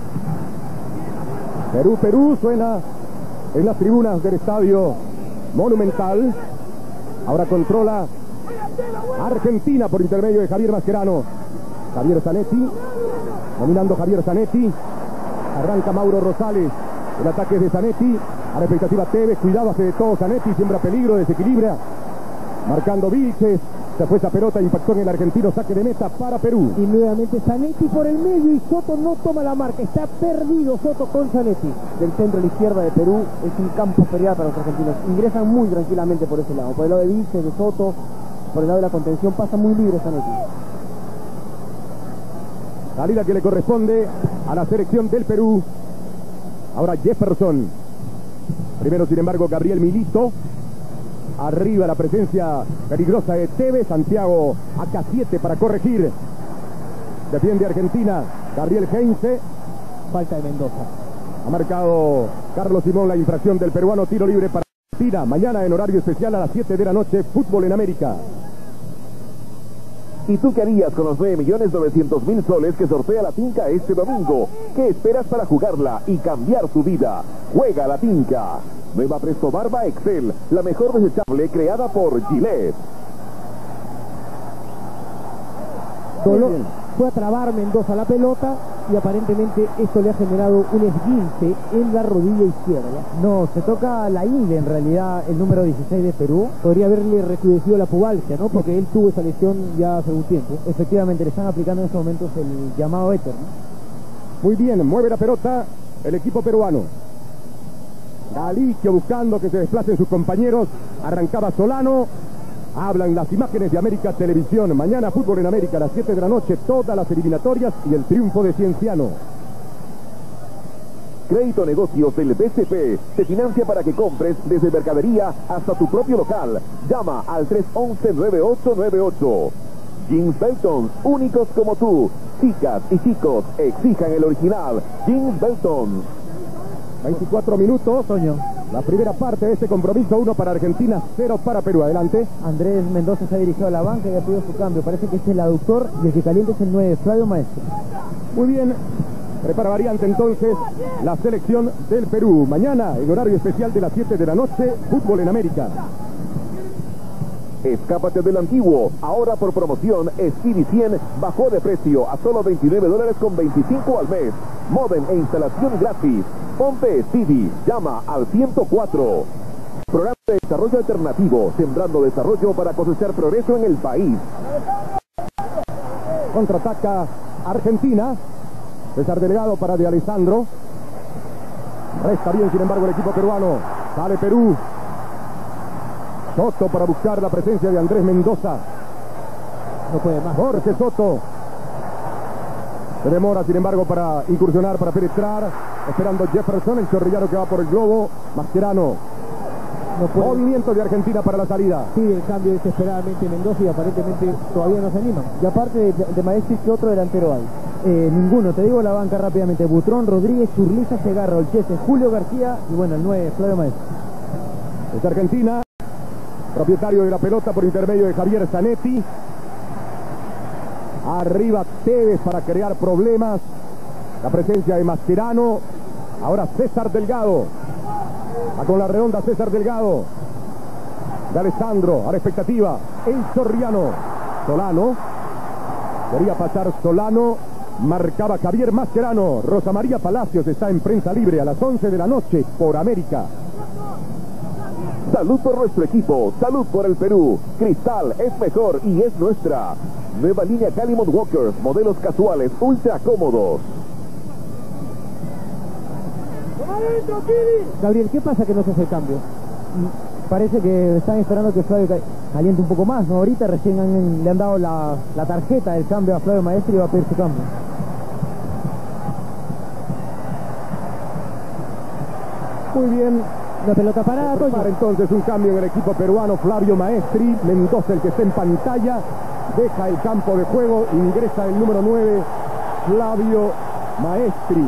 Perú, Perú suena en las tribunas del Estadio Monumental. Ahora controla Argentina por intermedio de Javier Mascherano. Javier Zanetti, dominando Javier Zanetti. Arranca Mauro Rosales. El ataque es de Zanetti. A la expectativa Tevez, cuidado, hace de todo Zanetti, siembra peligro, desequilibra. Marcando Vilches. Se fue esa pelota, impactó en el argentino, saque de meta para Perú. Y nuevamente Zanetti por el medio y Soto no toma la marca. Está perdido Soto con Zanetti. Del centro a la izquierda de Perú es un campo ferial para los argentinos. Ingresan muy tranquilamente por ese lado. Por el lado de Vilches, de Soto, por el lado de la contención, pasa muy libre Zanetti. Salida que le corresponde a la selección del Perú. Ahora Jefferson. Primero, sin embargo, Gabriel Milito. Arriba la presencia peligrosa de Tevez. Santiago A K siete para corregir. Defiende Argentina. Gabriel Heinze. Falta de Mendoza. Ha marcado Carlos Simón la infracción del peruano. Tiro libre para Argentina. Mañana en horario especial a las siete de la noche. Fútbol en América. ¿Y tú qué harías con los nueve millones novecientos mil soles que sortea la Tinca este domingo? ¿Qué esperas para jugarla y cambiar tu vida? Juega la Tinca. Nueva Presto Barba Excel, la mejor desechable creada por Gillette. Solo fue a trabar Mendoza la pelota y aparentemente esto le ha generado un esguince en la rodilla izquierda. No, se toca la ingle en realidad, el número dieciséis de Perú. Podría haberle recrudecido la pubalgia, ¿no? Porque él tuvo esa lesión ya hace un tiempo. Efectivamente, le están aplicando en estos momentos el llamado éter, ¿no? Muy bien, mueve la pelota el equipo peruano. Galicio buscando que se desplacen sus compañeros. Arrancaba Solano. Hablan las imágenes de América Televisión. Mañana Fútbol en América a las siete de la noche. Todas las eliminatorias y el triunfo de Cienciano. Crédito Negocios del B C P te financia para que compres desde mercadería hasta tu propio local. Llama al tres once, nueve ocho nueve ocho. Jeans Belton, únicos como tú. Chicas y chicos, exijan el original. Jeans Belton. veinticuatro minutos, Toño. La primera parte de este compromiso, uno para Argentina, cero para Perú. Adelante. Andrés Mendoza se ha dirigido a la banca y ha pedido su cambio. Parece que es el aductor y el que caliente es el nueve, Flavio Maestro. Muy bien. Prepara variante entonces la selección del Perú. Mañana, en horario especial de las siete de la noche, Fútbol en América. Escápate del antiguo. Ahora por promoción, Speedy cien bajó de precio a solo veintinueve dólares con veinticinco al mes. Modem e instalación gratis. Ponte Speedy. Llama al ciento cuatro. Programa de desarrollo alternativo. Sembrando desarrollo para cosechar progreso en el país. Contraataca Argentina. César Delgado para De Alessandro. Resta bien, sin embargo, el equipo peruano. Sale Perú. Soto para buscar la presencia de Andrés Mendoza. No puede más. Jorge Soto. Se demora, sin embargo, para incursionar, para penetrar. Esperando Jefferson, el chorrillano que va por el globo. Mascherano. No puede. Movimiento de Argentina para la salida. Pide el cambio desesperadamente Mendoza y aparentemente todavía no se anima. Y aparte de, de Maestri, ¿qué otro delantero hay? Eh, ninguno, te digo la banca rápidamente. Butrón, Rodríguez, Churliza, Segarra, Olchese, Julio García y bueno, el nueve, Flavio Maestro. Es Argentina. Propietario de la pelota por intermedio de Javier Zanetti. Arriba Tevez para crear problemas. La presencia de Mascherano. Ahora César Delgado. Va con la redonda César Delgado. de Alessandro, a la expectativa, el Chorriano. Solano, quería pasar Solano, marcaba Javier Mascherano. Rosa María Palacios está en prensa libre a las once de la noche por América. Salud por nuestro equipo, salud por el Perú. Cristal es mejor y es nuestra. Nueva línea Calimont Walkers, modelos casuales ultra cómodos. Gabriel, ¿qué pasa que no se hace el cambio? Parece que están esperando que Flavio caliente un poco más, ¿no? Ahorita recién han, le han dado la, la tarjeta del cambio a Flavio Maestri y va a pedir su cambio. Muy bien. La pelota parada, Para entonces un cambio en el equipo peruano. Flavio Maestri, Mendoza el que está en pantalla, deja el campo de juego, ingresa el número nueve, Flavio Maestri.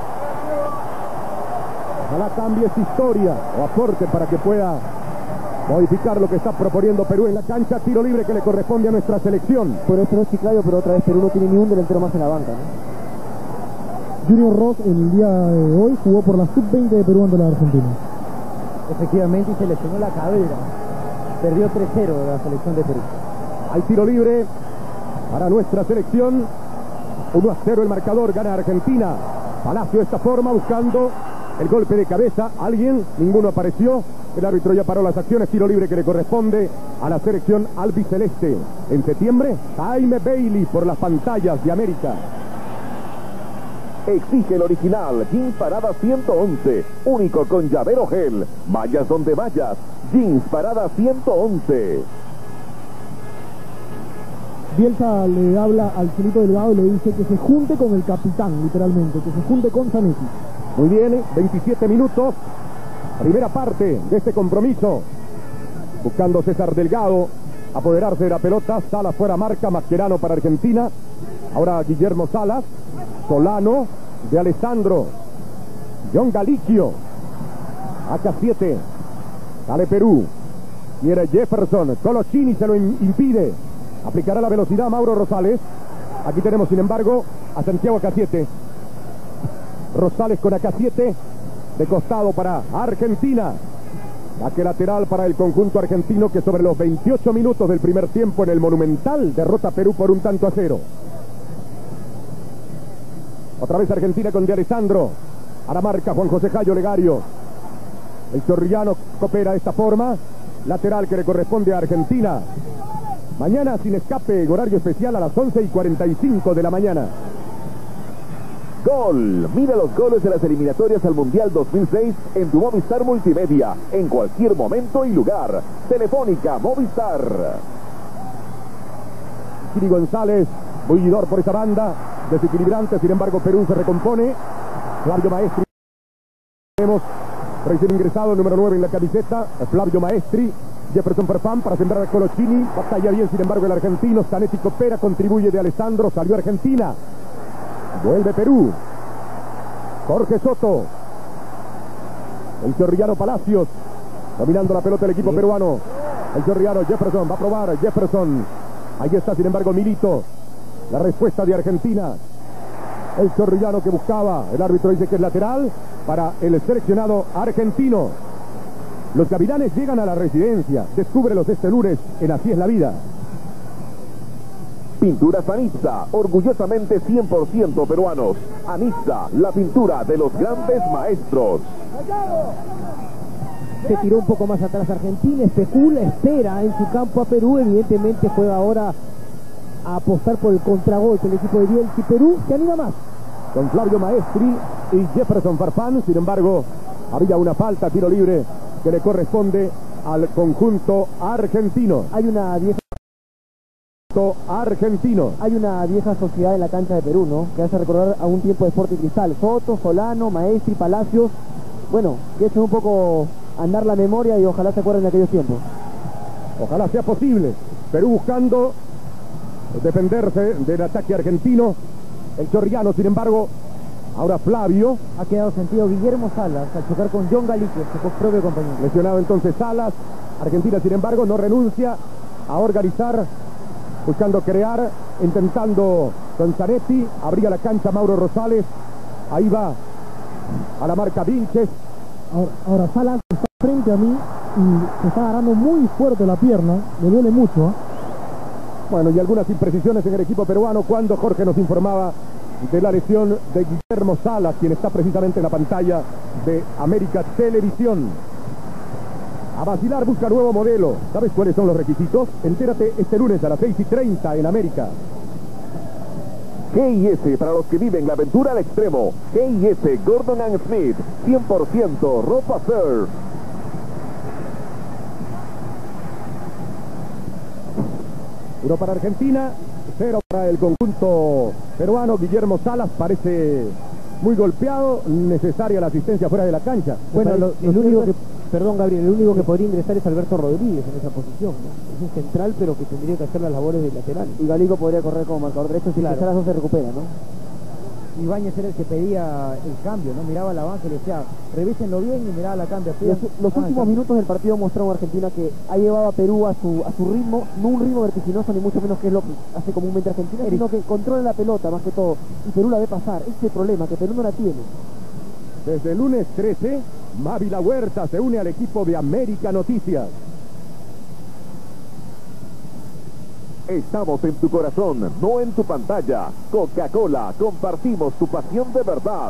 Ojalá cambie esta historia o aporte para que pueda modificar lo que está proponiendo Perú en la cancha. Tiro libre que le corresponde a nuestra selección. Por eso no es Chiclayo, pero otra vez Perú no tiene ni un delantero más en la banca, ¿no? Junior Ross el día de hoy jugó por la sub veinte de Perú ante la Argentina. Efectivamente, y se lesionó la cadera. Perdió tres cero de la selección de Perú. Hay tiro libre para nuestra selección. uno a cero el marcador, gana Argentina. Palacio de esta forma, buscando el golpe de cabeza. Alguien, ninguno apareció. El árbitro ya paró las acciones. Tiro libre que le corresponde a la selección albiceleste. En septiembre, Jaime Bailey por las pantallas de América. Exige el original, Jeans Parada ciento once, único con llavero gel. Vayas donde vayas, Jeans Parada ciento once. Bielsa le habla al Chelito Delgado y le dice que se junte con el capitán, literalmente, que se junte con Zanetti. Muy bien, veintisiete minutos, primera parte de este compromiso. Buscando César Delgado apoderarse de la pelota. Salas fuera marca, Mascherano para Argentina. Ahora Guillermo Salas. Solano de Alessandro, John Galicio, A K siete, sale Perú, quiere Jefferson, Colochini se lo impide, aplicará la velocidad Mauro Rosales. Aquí tenemos sin embargo a Santiago A K siete, Rosales con A K siete, de costado para Argentina, saque lateral para el conjunto argentino que sobre los veintiocho minutos del primer tiempo en el Monumental derrota a Perú por un tanto a cero. Otra vez Argentina con De Alessandro. A la marca Juan José Jayo Legario. El chorrillano coopera de esta forma. Lateral que le corresponde a Argentina. Mañana sin escape, en horario especial a las once y cuarenta y cinco de la mañana. Gol. Mira los goles de las eliminatorias al Mundial dos mil seis en tu Movistar Multimedia. En cualquier momento y lugar. Telefónica Movistar. Kiri González, bullidor por esa banda. Desequilibrante, sin embargo Perú se recompone. Flavio Maestri, tenemos recién ingresado el número nueve en la camiseta, Flavio Maestri. Jefferson Farfán para sembrar a Colochini, batalla bien sin embargo el argentino. Zanetti coopera, contribuye De Alessandro, salió Argentina, vuelve Perú. Jorge Soto, el chorrillano Palacios dominando la pelota del equipo peruano. El chorrillano Jefferson va a probar, Jefferson, ahí está sin embargo Milito. La respuesta de Argentina. El chorrillano que buscaba. El árbitro dice que es lateral para el seleccionado argentino. Los gavilanes llegan a la residencia. Descúbrelos este lunes en Así es la Vida. Pinturas Anissa, orgullosamente cien por ciento peruanos. Anissa, la pintura de los grandes maestros. Se tiró un poco más atrás Argentina, especula, espera en su campo a Perú. Evidentemente juega ahora a apostar por el contragolpe el equipo de Bielsa, y Perú se anima más. Con Flavio Maestri y Jefferson Farfán, sin embargo, había una falta, tiro libre, que le corresponde al conjunto argentino. Hay una vieja argentino. Hay una vieja sociedad en la cancha de Perú, ¿no? Que hace recordar a un tiempo de Sporting Cristal. Soto, Solano, Maestri, Palacios. Bueno, que echen un poco andar la memoria y ojalá se acuerden de aquellos tiempos. Ojalá sea posible. Perú buscando defenderse del ataque argentino. El chorrillano, sin embargo, ahora Flavio. Ha quedado sentido Guillermo Salas al chocar con John Galicio, su propio compañero. Lesionado entonces Salas. Argentina, sin embargo, no renuncia a organizar, buscando crear, intentando con Zanetti. Abría la cancha Mauro Rosales. Ahí va a la marca Vilches. Ahora, ahora Salas está frente a mí y se está agarrando muy fuerte la pierna, le duele mucho. ¿eh? Bueno, y algunas imprecisiones en el equipo peruano cuando Jorge nos informaba de la lesión de Guillermo Salas, quien está precisamente en la pantalla de América Televisión. A vacilar busca nuevo modelo. ¿Sabes cuáles son los requisitos? Entérate este lunes a las seis y treinta en América. G y S para los que viven la aventura al extremo. G y S Gordon and Smith, cien por ciento ropa surf. Uno para Argentina, cero para el conjunto peruano. Guillermo Salas parece muy golpeado, necesaria la asistencia fuera de la cancha. Bueno, lo, el único que, perdón Gabriel, el único que podría ingresar es Alberto Rodríguez en esa posición, ¿no? Es un central, pero que tendría que hacer las labores de lateral. Y Galico podría correr como marcador derecho si Claro. Salas no se recupera, ¿no? Ibáñez era el que pedía el cambio, ¿no? Miraba la banca y le decía, revísenlo bien y miraba la cambio. Los, los Ah, últimos minutos del partido mostraron a Argentina que ha llevado a Perú a su, a su ritmo, no un ritmo vertiginoso ni mucho menos que es lo que hace comúnmente Argentina, sino que controla la pelota más que todo, y Perú la ve pasar. Ese es el problema, que Perú no la tiene. Desde el lunes trece, Mávila Huerta se une al equipo de América Noticias. Estamos en tu corazón, no en tu pantalla. Coca-Cola, compartimos tu pasión de verdad.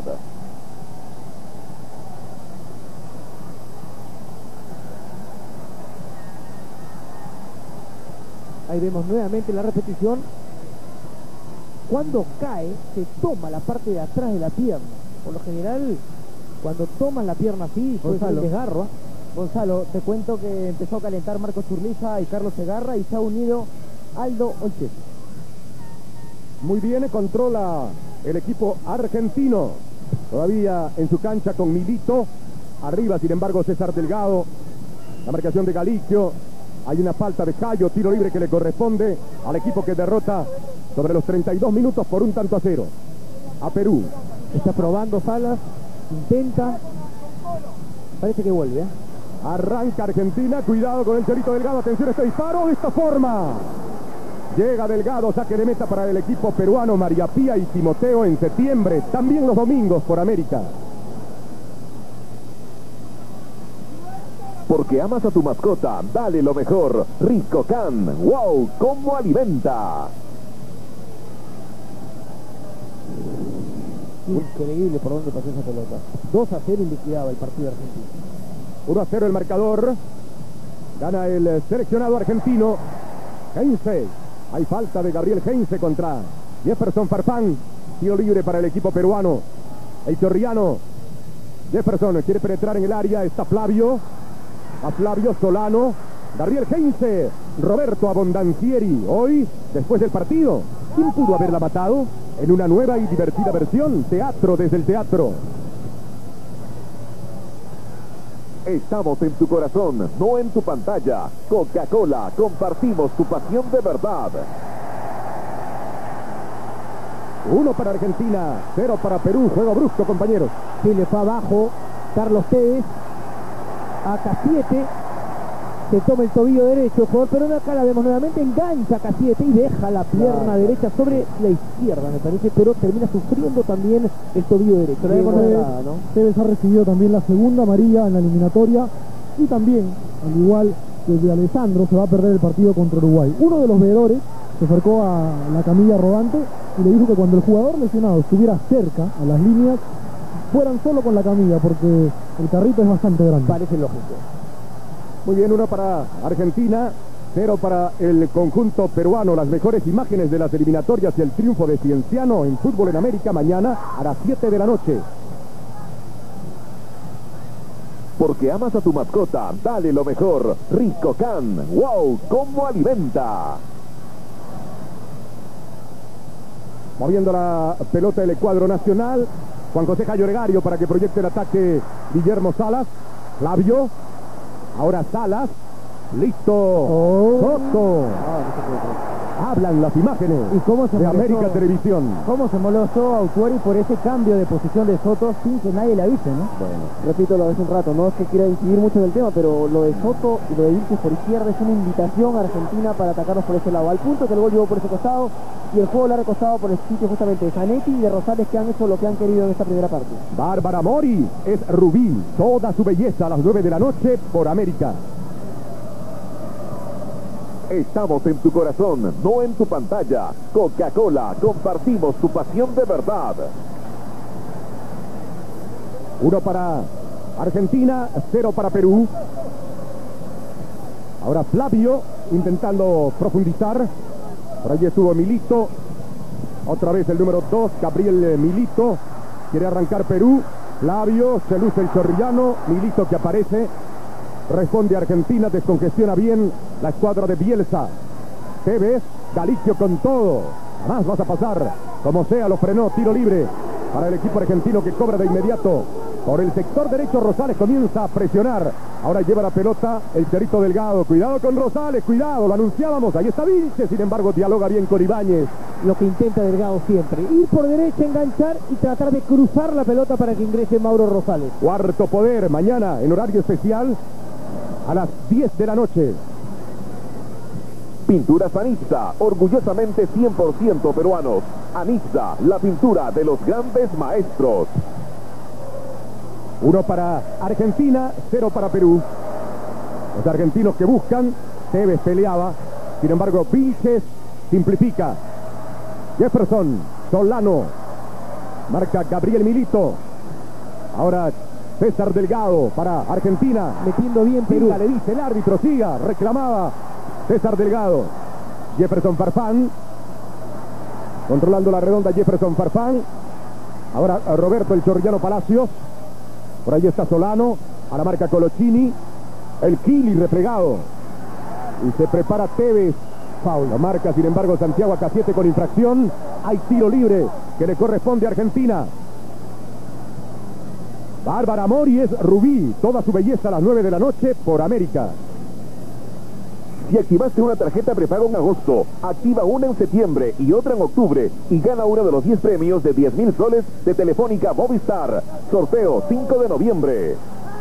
Ahí vemos nuevamente la repetición. Cuando cae, se toma la parte de atrás de la pierna. Por lo general, cuando toman la pierna así, puede ser el desgarro. ¿eh? Gonzalo, te cuento que empezó a calentar Marco Churliza y Carlos Segarra y se ha unido Aldo Olches. Muy bien, controla el equipo argentino. Todavía en su cancha con Milito. Arriba, sin embargo, César Delgado. La marcación de Galicio. Hay una falta de Cayo, tiro libre que le corresponde al equipo que derrota sobre los treinta y dos minutos por un tanto a cero a Perú. Está probando Salas, intenta, parece que vuelve. ¿eh? Arranca Argentina, cuidado con el Chorito Delgado, atención a este disparo, de esta forma. Llega Delgado, saque de meta para el equipo peruano. María Pía y Timoteo en septiembre, también los domingos por América. Porque amas a tu mascota, dale lo mejor. Risco Can, wow, cómo alimenta. Increíble por dónde pasó esa pelota. dos a cero y liquidaba el partido argentino. uno a cero el marcador. Gana el seleccionado argentino. Heinze. Hay falta de Gabriel Heinze contra Jefferson Farfán. Tiro libre para el equipo peruano. El chorriano. Jefferson quiere penetrar en el área. Está Flavio. A Flavio Solano. Gabriel Heinze. Roberto Abondancieri. Hoy, después del partido, ¿quién pudo haberla matado? En una nueva y divertida versión. Teatro desde el teatro. Estamos en tu corazón, no en tu pantalla. Coca-Cola, compartimos tu pasión de verdad. Uno para Argentina, cero para Perú. Juego brusco, compañeros. Sí, le fue abajo Carlos Tevez a Cassiete. Se toma el tobillo derecho, el jugador pero acá la vemos nuevamente, engancha a Cassiete y deja la pierna ah, derecha sobre la izquierda, me parece, pero termina sufriendo también el tobillo derecho. Sí, Tevez, ¿no? Tevez ha recibido también la segunda amarilla en la eliminatoria y también, al igual que de Alessandro, se va a perder el partido contra Uruguay. Uno de los veedores se acercó a la camilla rodante y le dijo que cuando el jugador lesionado estuviera cerca a las líneas, fueran solo con la camilla, porque el carrito es bastante grande. Parece lógico. Muy bien, uno para Argentina, cero para el conjunto peruano. Las mejores imágenes de las eliminatorias y el triunfo de Cienciano en Fútbol en América mañana a las siete de la noche. Porque amas a tu mascota, dale lo mejor. Risco Can, wow, cómo alimenta. Moviendo la pelota del cuadro nacional. Juan José Cayoregario para que proyecte el ataque Guillermo Salas. Flavio. Ahora Salas, listo, oh. Soto. Ah, hablan las imágenes ¿Y cómo se de molestó, América Televisión. ¿Cómo se molestó Autuari por ese cambio de posición de Soto sin que nadie le avise, no? Bueno, repito lo de hace un rato, no es que quiera incidir mucho en el tema, pero lo de Soto y lo de irse por izquierda es una invitación a Argentina para atacarlos por ese lado. Al punto que el gol llegó por ese costado y el juego le ha recostado por el sitio justamente de Zanetti y de Rosales, que han hecho lo que han querido en esta primera parte. Bárbara Mori es Rubí, toda su belleza a las nueve de la noche por América. Estamos en tu corazón, no en tu pantalla. Coca-Cola, compartimos tu pasión de verdad. Uno para Argentina, cero para Perú. Ahora Flavio intentando profundizar. Por allí estuvo Milito. Otra vez el número dos, Gabriel Milito. Quiere arrancar Perú. Flavio, se luce el chorrillano. Milito que aparece. Responde Argentina, descongestiona bien la escuadra de Bielsa. Tevez, Galicio con todo. Jamás vas a pasar. Como sea, lo frenó. Tiro libre para el equipo argentino que cobra de inmediato. Por el sector derecho Rosales comienza a presionar. Ahora lleva la pelota el Cerrito Delgado. Cuidado con Rosales, cuidado, lo anunciábamos. Ahí está Vince, sin embargo dialoga bien con Ibáñez. Lo que intenta Delgado siempre, ir por derecha, enganchar y tratar de cruzar la pelota para que ingrese Mauro Rosales. Cuarto poder, mañana en horario especial a las diez de la noche. Pinturas Anizza, orgullosamente cien por ciento peruanos. Anizza, la pintura de los grandes maestros. Uno para Argentina, cero para Perú. Los argentinos que buscan, Tevez peleaba, sin embargo Vilches simplifica. Jefferson, Solano, marca Gabriel Milito. Ahora César Delgado para Argentina. Metiendo bien Perú. Siga, le dice el árbitro, siga, reclamaba César Delgado. Jefferson Farfán, controlando la redonda Jefferson Farfán. Ahora Roberto el Chorrillano Palacios. Por ahí está Solano, a la marca Colochini, el Kili replegado. Y se prepara Tevez. Foul. Lo marca, sin embargo, Santiago Acasiete con infracción. Hay tiro libre que le corresponde a Argentina. Bárbara Mori es Rubí. Toda su belleza a las nueve de la noche por América. Si activaste una tarjeta prepago en agosto, activa una en septiembre y otra en octubre y gana uno de los diez premios de diez mil soles de Telefónica Movistar. Sorteo cinco de noviembre.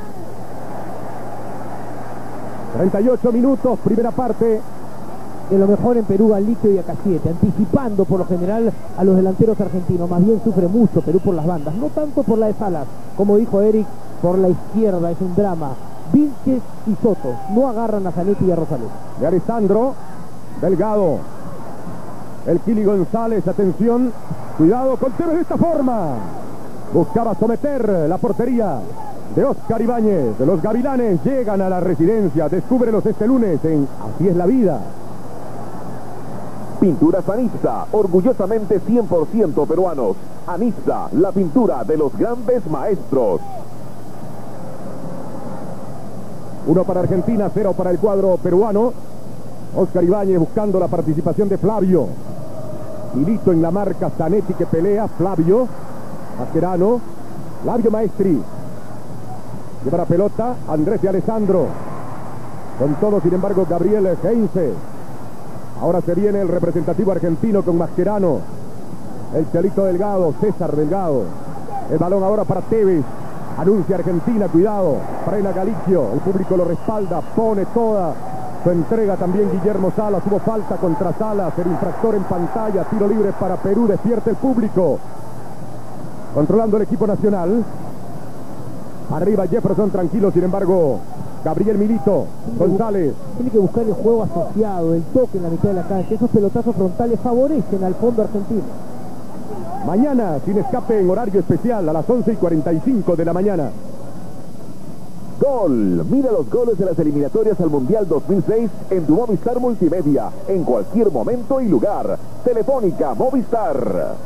treinta y ocho minutos, primera parte. De lo mejor en Perú, Galicio y Acasiete, anticipando por lo general a los delanteros argentinos. Más bien sufre mucho Perú por las bandas, no tanto por la de Salas, como dijo Eric, por la izquierda es un drama. Vilches y Soto no agarran a Zanetti y a Rosales. De Alessandro, Delgado, el Kili González, atención, cuidado con Tevez de esta forma. Buscaba someter la portería de Oscar Ibáñez. Los Gavilanes llegan a la residencia, descúbrelos este lunes en Así es la vida. Pinturas Anizza, orgullosamente cien por ciento peruanos. Anizza, la pintura de los grandes maestros. Uno para Argentina, cero para el cuadro peruano. Oscar Ibáñez buscando la participación de Flavio. Milito en la marca, Zanetti que pelea, Flavio. Mascherano, Flavio Maestri. Lleva la pelota, Andrés de Alessandro. Con todo, sin embargo, Gabriel Heinze. Ahora se viene el representativo argentino con Mascherano. El Chelito Delgado, César Delgado. El balón ahora para Tevez. Anuncia Argentina, cuidado. Frena Galicio, el público lo respalda, pone toda su entrega también Guillermo Salas. Hubo falta contra Salas, el infractor en pantalla. Tiro libre para Perú, despierta el público. Controlando el equipo nacional. Arriba Jefferson tranquilo, sin embargo Gabriel Milito, González. Tiene que buscar el juego asociado, el toque en la mitad de la cancha. Esos pelotazos frontales favorecen al fondo argentino. Mañana, sin escape, en horario especial, a las once y cuarenta y cinco de la mañana. Gol. Mira los goles de las eliminatorias al Mundial dos mil seis en tu Movistar Multimedia, en cualquier momento y lugar. Telefónica Movistar.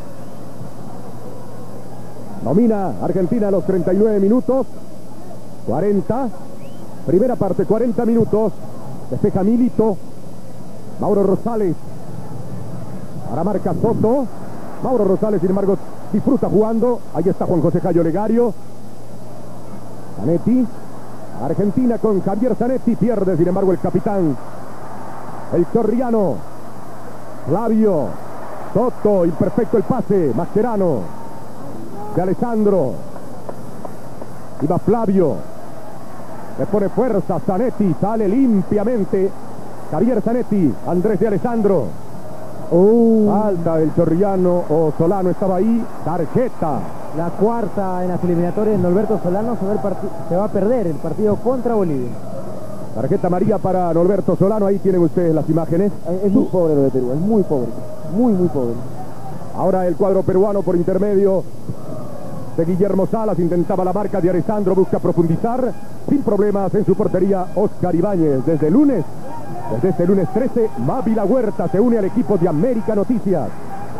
Domina Argentina a los treinta y nueve minutos. cuarenta. Primera parte, cuarenta minutos. Despeja Milito. Mauro Rosales. Ahora marca Soto. Mauro Rosales, sin embargo, disfruta jugando. Ahí está Juan José Cayo Legario. Zanetti. Argentina con Javier Zanetti. Pierde, sin embargo, el capitán. El chorriano. Flavio. Soto. Imperfecto el pase. Mascherano. De Alessandro. Iba Flavio. Le pone fuerza Zanetti. Sale limpiamente Javier Zanetti. Andrés de Alessandro. Uh. Falta el chorrillano o Solano estaba ahí. Tarjeta. La cuarta en las eliminatorias de Norberto Solano. Se va, se va a perder el partido contra Bolivia. Tarjeta amarilla para Norberto Solano. Ahí tienen ustedes las imágenes. Es, es muy pobre lo de Perú, es muy pobre. Muy, muy pobre. Ahora el cuadro peruano por intermedio de Guillermo Salas. Intentaba la marca de Alessandro. Busca profundizar. Sin problemas en su portería Oscar Ibáñez. Desde el lunes, desde este lunes trece, Mávila Huerta se une al equipo de América Noticias.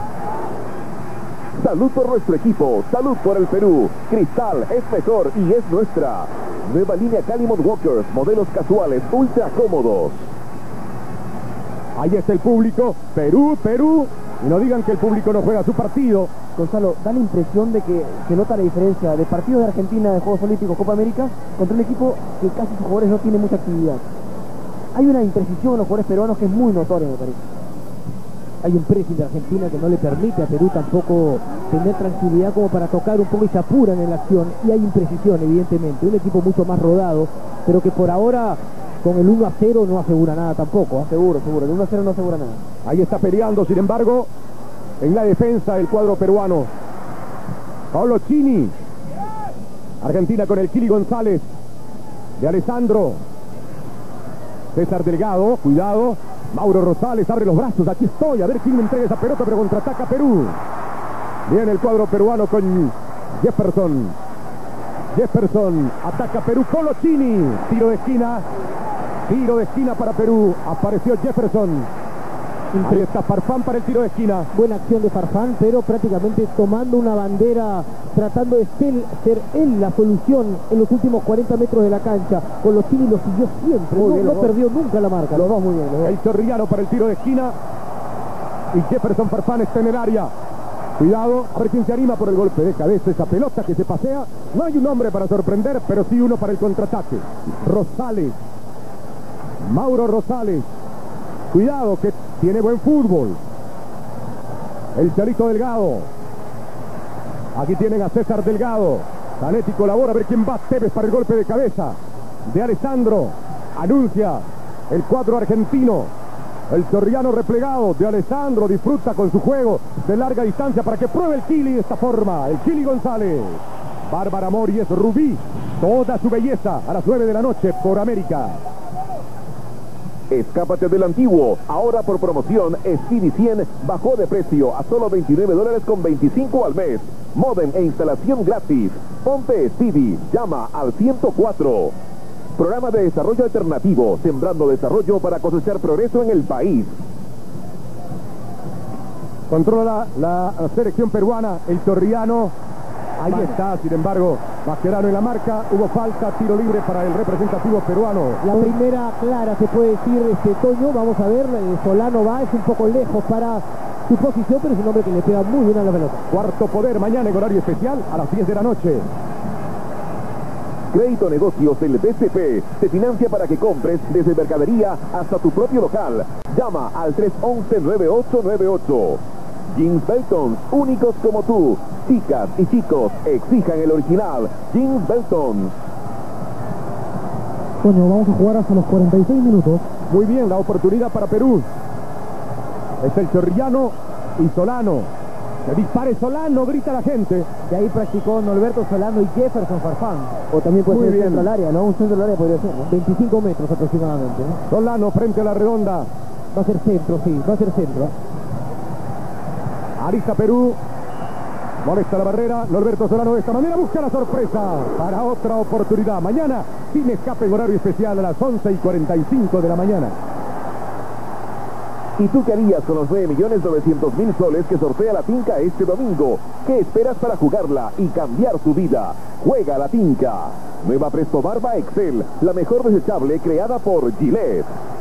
Salud por nuestro equipo, salud por el Perú. Cristal es mejor y es nuestra. Nueva línea Calimont Walkers, modelos casuales, ultra cómodos. Ahí está el público. Perú, Perú. Y no digan que el público no juega su partido. Gonzalo, da la impresión de que se nota la diferencia de partidos de Argentina de Juegos Olímpicos, Copa América, contra un equipo que casi sus jugadores no tienen mucha actividad. Hay una imprecisión en los jugadores peruanos que es muy notoria, me parece. Hay un pressing de Argentina que no le permite a Perú tampoco tener tranquilidad como para tocar un poco y se apuran en la acción. Y hay imprecisión, evidentemente. Un equipo mucho más rodado, pero que por ahora con el uno a cero no asegura nada tampoco. ¿eh? Seguro, seguro. El uno a cero no asegura nada. Ahí está peleando, sin embargo, en la defensa el cuadro peruano. Paolo Chini. Argentina con el Kili González. De Alessandro. César Delgado, cuidado. Mauro Rosales abre los brazos, aquí estoy, a ver quién me entrega esa pelota, pero contraataca Perú. Viene el cuadro peruano con Jefferson. Jefferson, ataca Perú, Colochini, tiro de esquina, tiro de esquina para Perú, apareció Jefferson. Ahí está Farfán para el tiro de esquina. Buena acción de Farfán, pero prácticamente tomando una bandera, tratando de ser, ser él la solución en los últimos cuarenta metros de la cancha. Colochini lo siguió siempre, Muy no, bien, no los dos. perdió nunca la marca. Los dos muy bien. Los dos. El Chorrillano para el tiro de esquina. Y Jefferson Farfán está en el área. Cuidado, a ver quién se anima por el golpe de cabeza. Esa pelota que se pasea. No hay un hombre para sorprender, pero sí uno para el contraataque. Rosales. Mauro Rosales. Cuidado, que tiene buen fútbol. El Charito Delgado. Aquí tienen a César Delgado. Zanetti colabora, a ver quién va. Tevez para el golpe de cabeza de Alessandro. Anuncia el cuadro argentino. El chorriano replegado de Alessandro. Disfruta con su juego de larga distancia para que pruebe el Kili de esta forma. El Kili González. Bárbara Mori es Rubí. Toda su belleza a las nueve de la noche por América. Escápate del antiguo. Ahora por promoción, Speedy cien bajó de precio a solo veintinueve dólares con veinticinco al mes. Modem e instalación gratis. Ponte Speedy. Llama al ciento cuatro. Programa de desarrollo alternativo. Sembrando desarrollo para cosechar progreso en el país. Controla la, la selección peruana. El Torriano. Ahí Vale. está, sin embargo, Mascherano en la marca. Hubo falta, tiro libre para el representativo peruano. La primera clara se puede decir, este Toño, vamos a ver, eh, Solano va, es un poco lejos para su posición, pero es un hombre que le pega muy bien a la pelota. Cuarto poder mañana en horario especial a las diez de la noche. Crédito Negocios del B C P te financia para que compres desde mercadería hasta tu propio local. Llama al tres once, nueve ocho nueve ocho. Jeans Beltons, únicos como tú. Chicas y chicos, exijan el original. Jeans Beltons. Bueno, vamos a jugar hasta los cuarenta y seis minutos. Muy bien, la oportunidad para Perú. Es el Chorrillano y Solano. Que dispare Solano, grita la gente. De ahí practicó Norberto Solano y Jefferson Farfán. O también puede Muy ser bien. centro al área, ¿no? Un centro al área podría ser, ¿no? veinticinco metros aproximadamente, ¿no? Solano frente a la redonda. Va a ser centro, sí, va a ser centro. Arista Perú. Molesta la barrera. Norberto Solano de esta manera busca la sorpresa para otra oportunidad. Mañana, sin escape en horario especial a las once y cuarenta y cinco de la mañana. ¿Y tú qué harías con los nueve millones novecientos mil soles que sortea la Tinca este domingo? ¿Qué esperas para jugarla y cambiar tu vida? Juega la Tinca. Nueva Presto Barba Excel, la mejor desechable creada por Gillette.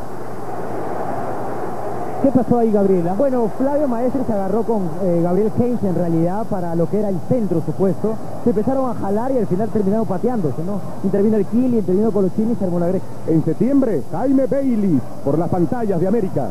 ¿Qué pasó ahí, Gabriela? Bueno, Flavio Maestri se agarró con eh, Gabriel Heinz en realidad para lo que era el centro supuesto. Se empezaron a jalar y al final terminaron pateándose, ¿no? Intervino el Kili, intervino Colochini y se armó la greca. En septiembre, Jaime Bailey por las pantallas de América.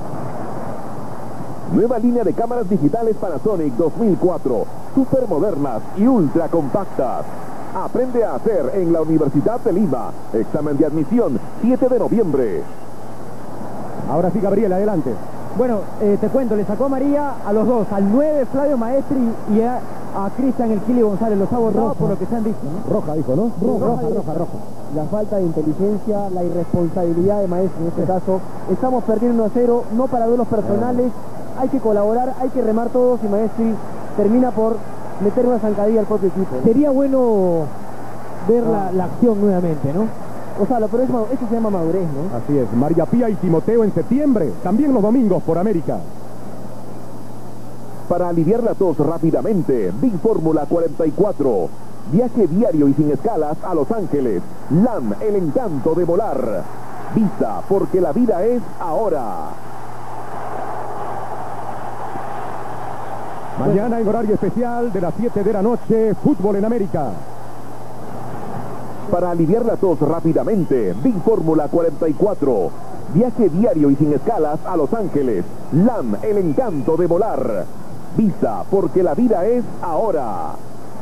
Nueva línea de cámaras digitales Panasonic dos mil cuatro, super modernas y ultra compactas. Aprende a hacer en la Universidad de Lima. Examen de admisión, siete de noviembre. Ahora sí, Gabriel, adelante. Bueno, eh, te cuento, le sacó María a los dos, al nueve Flavio Maestri y a a Cristian el Kili González, los ha votado por lo que se han dicho, ¿no? Roja, dijo, ¿no? Roja, roja, roja, roja. La falta de inteligencia, la irresponsabilidad de Maestri en este caso. Estamos perdiendo uno a cero, no para duelos personales. Hay que colaborar, hay que remar todos y Maestri termina por meter una zancadilla al propio equipo, ¿no? Sería bueno ver la, la acción nuevamente, ¿no? Gonzalo, pero eso, eso se llama madurez, ¿no? Así es, María Pía y Timoteo en septiembre, también los domingos por América. Para aliviar la tos rápidamente, Big Fórmula cuarenta y cuatro. Viaje diario y sin escalas a Los Ángeles. L A M, el encanto de volar. Visa, porque la vida es ahora. Mañana en horario especial de las siete de la noche, fútbol en América. Para aliviar la tos rápidamente, Big Fórmula cuarenta y cuatro. Viaje diario y sin escalas a Los Ángeles. L A M, el encanto de volar. Visa, porque la vida es ahora.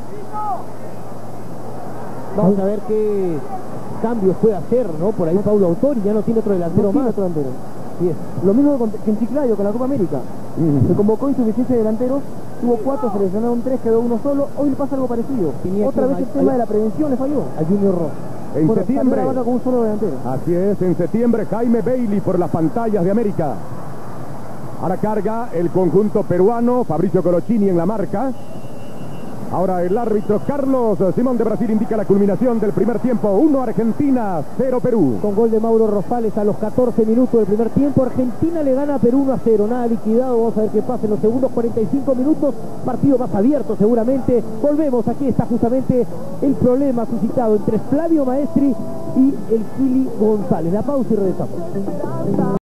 Vamos a ver qué cambios puede hacer, ¿no? Por ahí Paulo Autori ya no tiene otro delantero No tiene más. otro delantero. Sí es. Lo mismo con- que en Chiclayo, con la Copa América. Se convocó insuficiencia de delanteros, tuvo cuatro, seleccionaron tres, quedó uno solo. Hoy le pasa algo parecido. Tenía Otra que- vez el hay- tema hay- de la prevención le falló. A Junior Ross. En Bueno, septiembre. salió la vaca con un solo delantero. Así es, en septiembre Jaime Bailey por las pantallas de América. Ahora carga el conjunto peruano, Fabricio Colochini en la marca. Ahora el árbitro Carlos Simón de Brasil indica la culminación del primer tiempo. uno Argentina, cero Perú. Con gol de Mauro Rosales a los catorce minutos del primer tiempo. Argentina le gana a Perú uno a cero. Nada liquidado. Vamos a ver qué pasa en los segundos cuarenta y cinco minutos. Partido más abierto seguramente. Volvemos. Aquí está justamente el problema suscitado entre Flavio Maestri y el Kili González. La pausa y regresamos.